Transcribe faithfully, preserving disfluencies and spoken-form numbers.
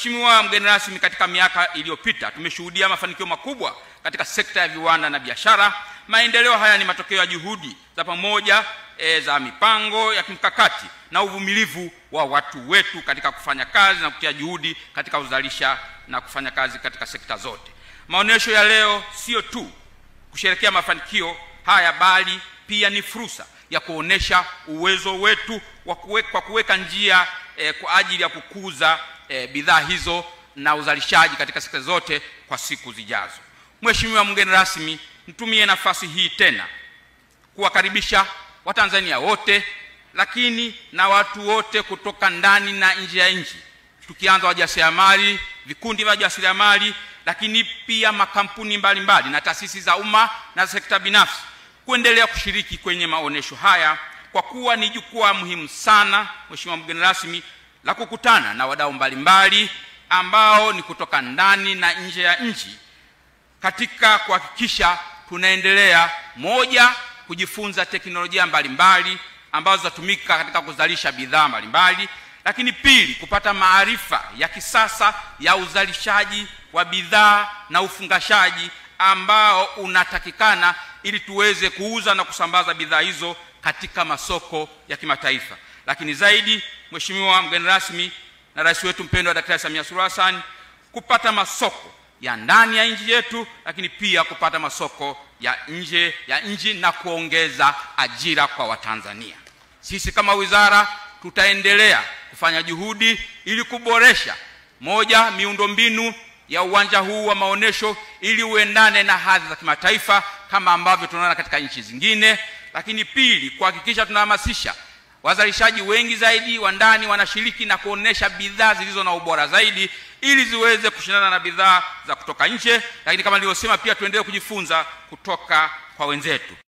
Mheshimiwa mgeni rasmi, katika miaka iliyopita tumeshuhudia mafanikio makubwa katika sekta ya viwanda na biashara. Maendeleo haya ni matokeo ya juhudi za pamoja e, za mipango ya kimkakati na uvumilivu wa watu wetu katika kufanya kazi na kutia juhudi katika uzalisha na kufanya kazi katika sekta zote. Maonesho ya leo sio tu kusherehekea mafanikio haya, bali pia ni fursa ya kuonesha uwezo wetu wa kuweka, kuweka njia e, kwa ajili ya kukuza e, bidhaa hizo na uzalishaji katika sekta zote kwa siku zijazo. Mheshimiwa mgeni rasmi, nitumie nafasi hii tena kuwakaribisha Watanzania wote, lakini na watu wote kutoka ndani na nje ya nchi, tukianza wajasiriamali, vikundi vya wajasiriamali, lakini pia makampuni mbalimbali na taasisi za umma na sekta binafsi kuendelea kushiriki kwenye maonesho haya, kwa kuwa ni jukwaa muhimu sana, Mheshimiwa mgeni rasmi, la kukutana na wadau mbalimbali ambao ni kutoka ndani na nje ya nchi katika kuhakikisha tunaendelea, moja, kujifunza teknolojia mbalimbali ambazo zitatumika katika kuzalisha bidhaa mbalimbali, lakini pili, kupata maarifa ya kisasa ya uzalishaji wa bidhaa na ufungashaji ambao unatakikana ili tuweze kuuza na kusambaza bidhaa hizo katika masoko ya kimataifa. Lakini zaidi, Mheshimiwa mgeni rasmi na rais wetu mpendwa Daktari Samia Suluhu Hassan, kupata masoko ya ndani ya nchi yetu, lakini pia kupata masoko ya nje ya nchi na kuongeza ajira kwa Watanzania. Sisi kama wizara tutaendelea kufanya juhudi ili kuboresha, moja, miundombinu ya uwanja huu wa maonesho ili uendane na hadhi za kimataifa kama ambavyo tunaona katika nchi zingine, lakini pili, kuhakikisha tunahamasisha wazalishaji wengi zaidi wa ndani wanashiriki na kuonesha bidhaa zilizo na ubora zaidi ili ziweze kushindana na bidhaa za kutoka nje, lakini kama nilivyosema pia tuendelee kujifunza kutoka kwa wenzetu.